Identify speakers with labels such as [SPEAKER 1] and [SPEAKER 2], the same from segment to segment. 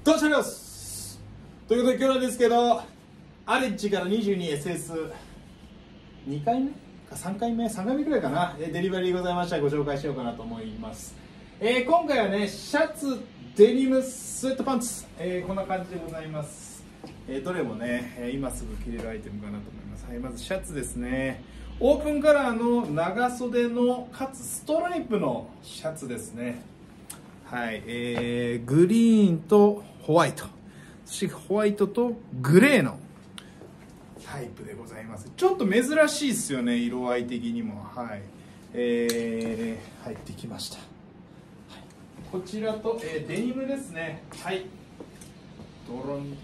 [SPEAKER 1] どうしますということで今日なんですけど、アレッジから 22SS2 回目か3回目ぐらいかな、デリバリーございましたらご紹介しようかなと思います。今回はね、シャツ、デニム、スウェットパンツ、こんな感じでございます。どれもね、今すぐ着れるアイテムかなと思います。はい、まずシャツですね。オープンカラーの長袖のかつストライプのシャツですね。はい、グリーンとホワイト、そしてホワイトとグレーのタイプでございます。ちょっと珍しいですよね、色合い的にも。はい、入ってきました。はい、こちらと、デニムですね。はい、ドロン、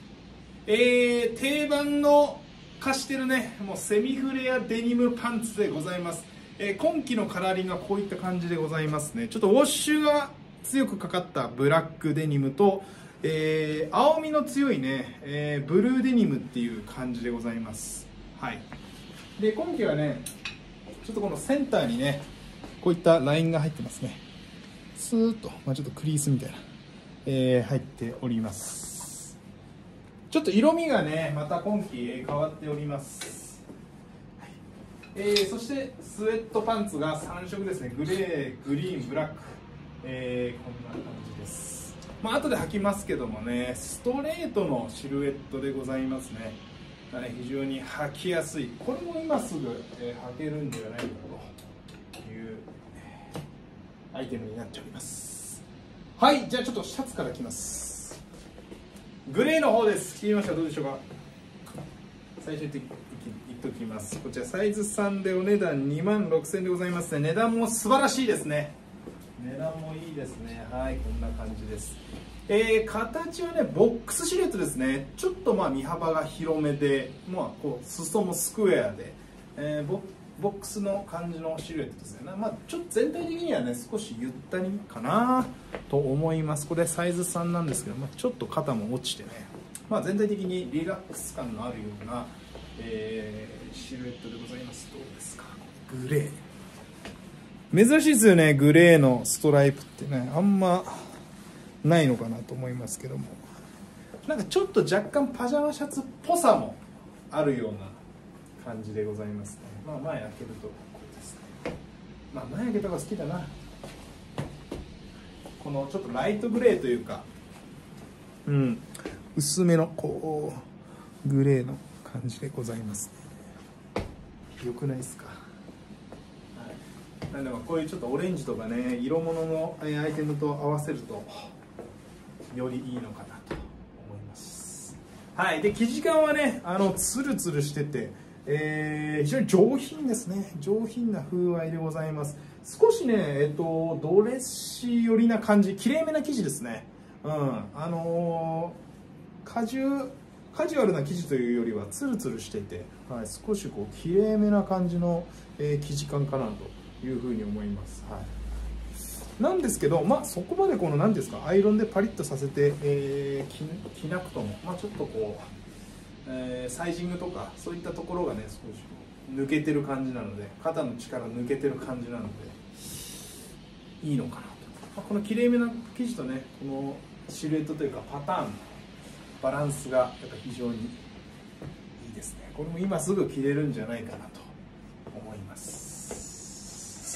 [SPEAKER 1] 定番の化してるね、もうセミフレアデニムパンツでございます。今季のカラーリングはこういった感じでございますね。ちょっとウォッシュが強くかかったブラックデニムと、青みの強いね、ブルーデニムっていう感じでございます。はい、で今季はね、ちょっとこのセンターにね、こういったラインが入ってますね。スーッと、ちょっとクリースみたいな、入っております。ちょっと色味がね、また今季変わっております。はい、そしてスウェットパンツが3色ですね。グレー、グリーン、ブラック、こんな感じです。後で履きますけどもね、ストレートのシルエットでございますね。非常に履きやすい。これも今すぐ、履けるんではないかという、アイテムになっております。はい、じゃあちょっとシャツからきます。グレーの方です。着てみました。どうでしょうか。最初に言っときます。こちらサイズ3でお値段26,000円でございますね。値段も素晴らしいですね。値段もいいですね。はい、こんな感じです。形はね、ボックスシルエットですね。ちょっと身幅が広めで、こう裾もスクエアで、ボックスの感じのシルエットですね。ちょっと全体的にはね、少しゆったりかなと思います。これサイズ3なんですけど、ちょっと肩も落ちてね、全体的にリラックス感のあるような、シルエットでございます。どうですか、グレー。珍しいですよね、グレーのストライプってね、あんまないのかなと思いますけども、ちょっと若干パジャマシャツっぽさもあるような感じでございますね。前開けるとこれですね。前開けた方が好きだな。このちょっとライトグレーというか、薄めのこうグレーの感じでございますね。よくないですか。なんでこういうちょっとオレンジとかね、色物のアイテムと合わせるとよりいいのかなと思います。はい、で生地感はね、ツルツルしてて、非常に上品ですね。上品な風合いでございます。少しね、ドレッシー寄りな感じ、きれいめな生地ですね。カジュアルな生地というよりはツルツルしていて、少しこうきれいめな感じの、生地感かなというふうに思います。はい、なんですけど、そこまでこの何ですか、アイロンでパリッとさせて、着なくとも、ちょっとこう、サイジングとかそういったところがね、少し抜けてる感じなので、肩の力抜けてる感じなのでいいのかなと。このきれいめな生地とね、このシルエットというかパターン、バランスがやっぱ非常にいいですね。これも今すぐ着れるんじゃないかなと思います。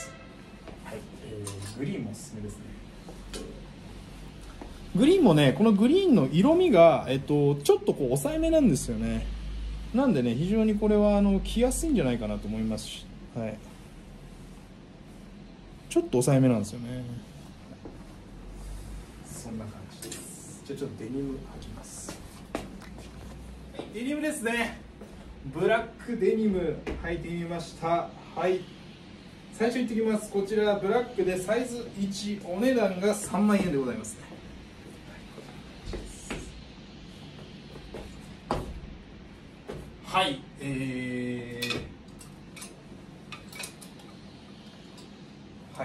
[SPEAKER 1] はい、グリーンもおすすめですね。グリーンもね、このグリーンの色味が、ちょっとこう抑えめなんですよね。なんでね、非常にこれは着やすいんじゃないかなと思いますし、はい、ちょっと抑えめなんですよね。そんな感じです。じゃあちょっとデニム履きます。はい、デニムですね。ブラックデニム履いてみました。はい、最初に言ってきます。こちらブラックでサイズ1、お値段が3万円でございますね。はい、はい、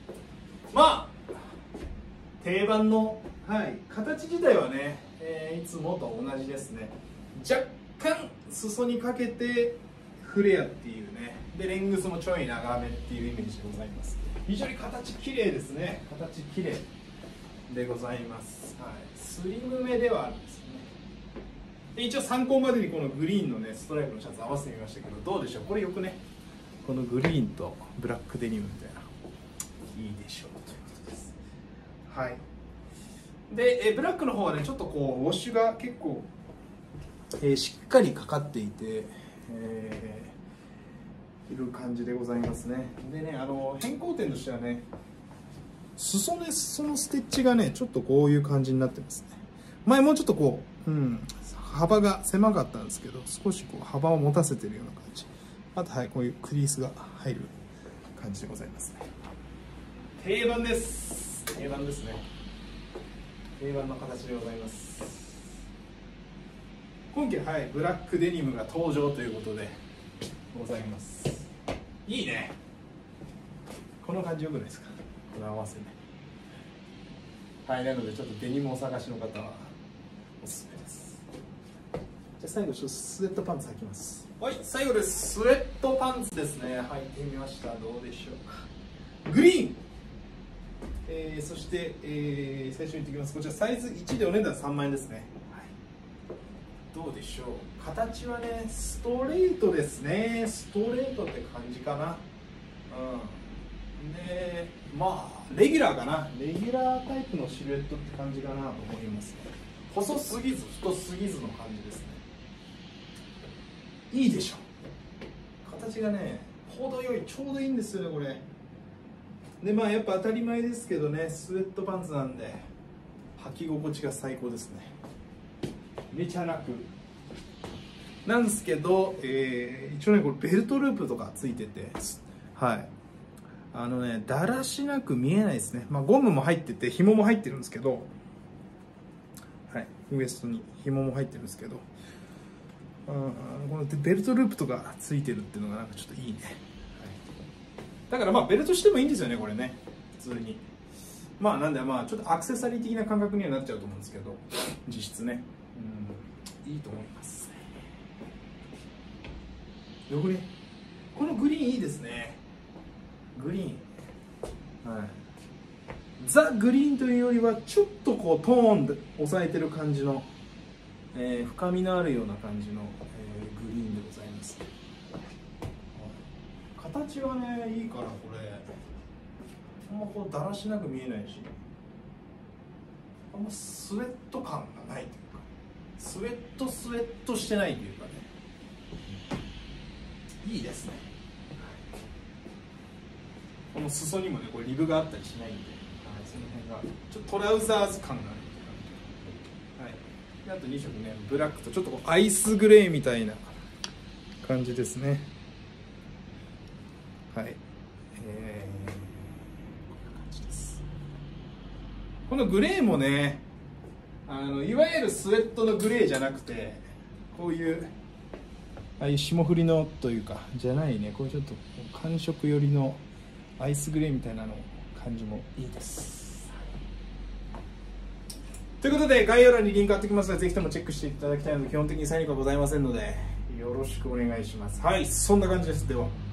[SPEAKER 1] 定番の、形自体はね、いつもと同じですね。若干裾にかけてフレアっていうね、でレングスもちょい長めっていうイメージでございます。非常に形綺麗ですね。形綺麗。 でございます、はい、スリムめではあるんですよね。で一応参考までにこのグリーンのねストライプのシャツ合わせてみましたけど、どうでしょう、これよくね、このグリーンとブラックデニムみたいな、いいでしょうということです。はい。でブラックの方はねちょっとこうウォッシュが結構、しっかりかかっていて、いる感じでございますね。でね、変更点としてはね、裾のステッチがねちょっとこういう感じになってますね。前もうちょっとこう、幅が狭かったんですけど、少しこう幅を持たせてるような感じ。あとはい、こういうクリースが入る感じでございますね。定番です。定番ですね。定番の形でございます。今季はい、ブラックデニムが登場ということでございます。いいね。この感じよくないですか、この合わせね。はい、なのでちょっとデニムをお探しの方はおすすめです。じゃあ最後ちょっとスウェットパンツ履きます。はい、最後です。スウェットパンツですね、履いてみました。どうでしょうか。グリーン、そして、最初に言っておきます。こちらサイズ1でお値段3万円ですね。どうでしょう。形はねストレートですね。ストレートって感じかな。でまあレギュラーかな。レギュラータイプのシルエットって感じかなと思いますね。細すぎず太すぎずの感じですね。いいでしょう。形がね程よい、ちょうどいいんですよねこれで。まあやっぱ当たり前ですけどね、スウェットパンツなんで履き心地が最高ですね。めちゃ楽なんですけど、一応ねこれベルトループとかついてて、はい、だらしなく見えないですね。まあゴムも入ってて紐も入ってるんですけど、はい、ウエストに紐も入ってるんですけど、このベルトループとかついてるっていうのがなんかちょっといいね、はい、だからまあベルトしてもいいんですよねこれね、普通に。まあなんでまあちょっとアクセサリー的な感覚にはなっちゃうと思うんですけど、実質ね、いいと思います。これこのグリーンいいですね。グリーン、はい、ザ・グリーンというよりはちょっとこうトーンで抑えてる感じの、深みのあるような感じの、グリーンでございます。形はねいいからこれあんまこうだらしなく見えないし、あんまスウェット感がないというか、スウェットしてないというかね、いいですね。この裾にもねこれリブがあったりしないんで、その辺がちょっとトラウザーズ感があるというか、はい、であと2色ね、ブラックとちょっとこうアイスグレーみたいな感じですね。はい、こんな感じです。このグレーもねいわゆるスウェットのグレーじゃなくて、こういうああいう霜降りのというかじゃないね、こういうちょっと寒色寄りのアイスグレーみたいなの感じもいいです。ということで概要欄にリンク貼っておきますので、ぜひともチェックしていただきたいので、基本的にサインがございませんのでよろしくお願いします。はい、そんな感じです。では。